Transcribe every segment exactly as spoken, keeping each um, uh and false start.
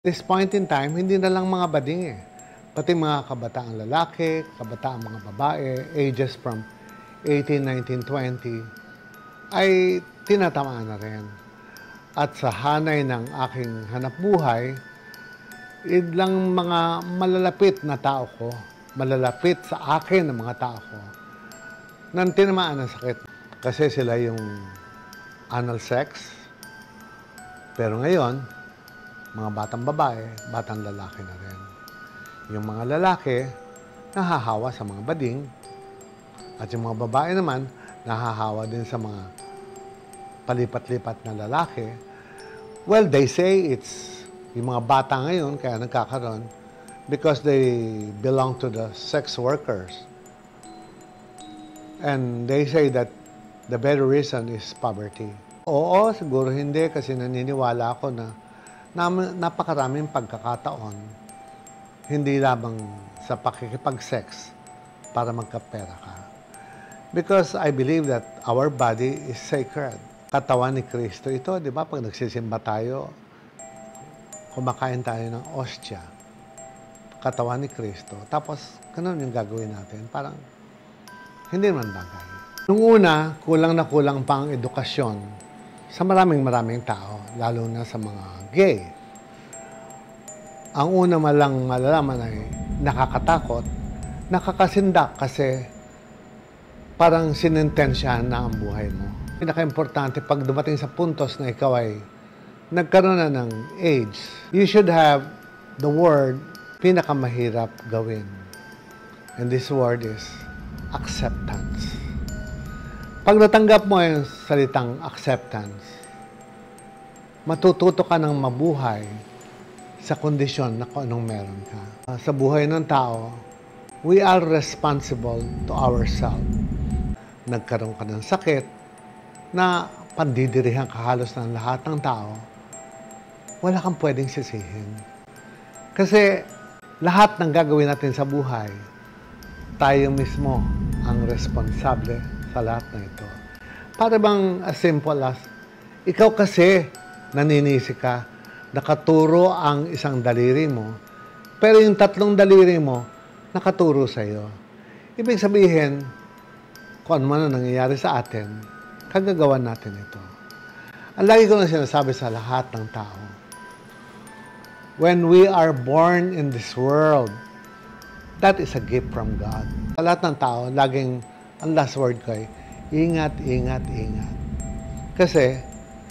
This point in time, hindi na lang mga bading eh. Pati mga kabataang lalaki, kabataang mga babae, ages from eighteen, nineteen, twenty, ay tinatamaan na rin. At sa hanay ng aking hanapbuhay, idlang mga malalapit na tao ko, malalapit sa akin ng mga tao ko, nang tinamaan ng sakit. Kasi sila yung anal sex. Pero ngayon, mga batang babae, batang lalaki na rin. Yung mga lalaki, nahahawa sa mga bading. At yung mga babae naman, nahahawa din sa mga palipat-lipat na lalaki. Well, they say it's yung mga bata ngayon, kaya nagkakaroon, because they belong to the sex workers. And they say that the very reason is poverty. Oo, siguro hindi, kasi naniniwala ako na na napakaraming pagkakataon, hindi lamang sa pakikipag-sex para magkapera ka. Because I believe that our body is sacred. Katawan ni Kristo ito, di ba? Pag nagsisimba tayo, kumakain tayo ng ostya. Katawan ni Kristo. Tapos, ganun yung gagawin natin. Parang, hindi naman bagay. Nung una, kulang na kulang pa ang edukasyon sa maraming maraming tao, lalo na sa mga gay. Ang una malang malalaman ay nakakatakot, nakakasindak kasi parang sinintensyahan na ang buhay mo. Pinaka-importante pag dumating sa puntos na ikaw ay nagkaroon na ng age, you should have the word pinakamahirap gawin. And this word is acceptance. Pag natanggap mo yung salitang acceptance, matututo ka ng mabuhay sa kondisyon na kung anong meron ka. Sa buhay ng tao, we are responsible to ourselves. Nagkaroon ka ng sakit na pandidirihan ka halos ng lahat ng tao, wala kang pwedeng sisihin. Kasi lahat ng gagawin natin sa buhay, tayo mismo ang responsable sa lahat na ito. Para bang as simple as, ikaw kasi naninisi ka, nakaturo ang isang daliri mo, pero yung tatlong daliri mo, nakaturo sa iyo. Ibig sabihin, kung ano man ang nangyayari sa atin, kagagawan natin ito. Ang lagi ko na sinasabi sa lahat ng tao, when we are born in this world, that is a gift from God. Sa lahat ng tao, laging ang last word ko ay, ingat, ingat, ingat. Kasi,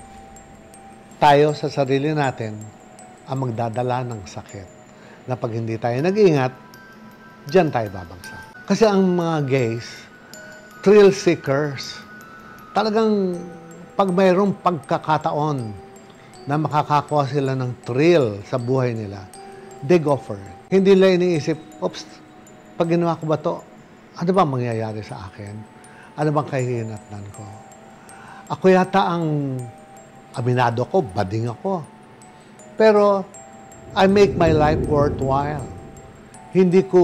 tayo sa sarili natin ang magdadala ng sakit. Na pag hindi tayo nag-ingat, diyan tayo babagsak. Kasi ang mga gays, thrill seekers, talagang pag mayroong pagkakataon na makakakuha sila ng thrill sa buhay nila, they go for it. Hindi nila iniisip, oops, pag ginawa ko ba to, ano ba mangyayari sa akin? Ano bang kahihinatnan ko? Ako yata ang aminado ko, bading ako. Pero, I make my life worthwhile. Hindi ko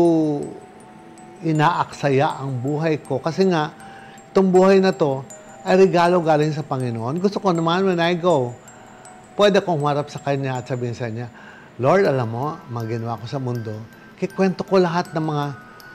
inaaksaya ang buhay ko. Kasi nga, itong buhay na to ay regalo galing sa Panginoon. Gusto ko naman when I go, pwede kong humarap sa Kanya at sabihin sa Kanya, Lord, alam mo, mga ginawa ko sa mundo, kikwento ko lahat ng mga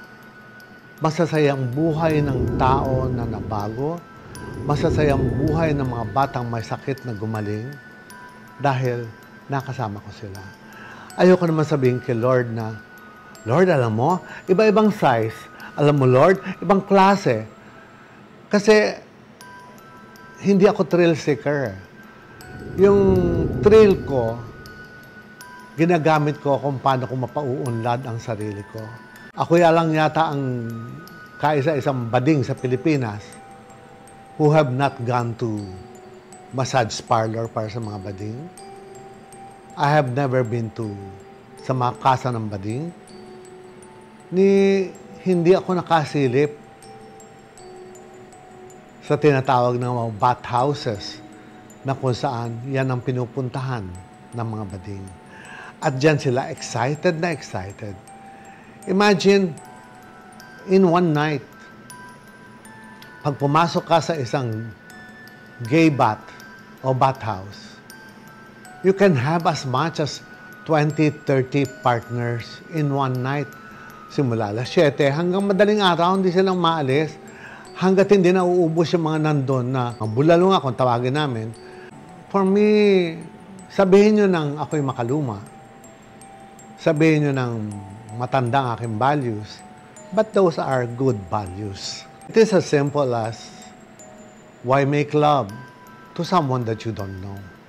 masasayang buhay ng tao na nabago, masasayang buhay ng mga batang may sakit na gumaling dahil nakasama ko sila. Ayoko naman sabihin kay Lord na, Lord, alam mo, iba-ibang size. Alam mo, Lord, ibang klase. Kasi hindi ako thrill seeker. Yung thrill ko, ginagamit ko kung paano ko mapauunlad ang sarili ko. Ako lang yata ang kaisa-isang bading sa Pilipinas who have not gone to massage parlor para sa mga bading. I have never been to sa mga kasa ng bading. Ni hindi ako nakasilip sa tinatawag ng mga bath houses na kung saan yan ang pinupuntahan ng mga bading. At dyan sila excited na excited. Imagine, in one night, pag pumasok ka sa isang gay bath o bathhouse, you can have as much as twenty, thirty partners in one night. Simula alas siyete hanggang madaling araw, hindi silang maalis. Hanggat hindi na uubos yung mga nandun na bulalo nga kung tawagin namin. For me, sabihin nyo nang ako'y makaluma. Sabihin nyo nang matanda ang aking values. But those are good values. It is as simple as, why make love to someone that you don't know?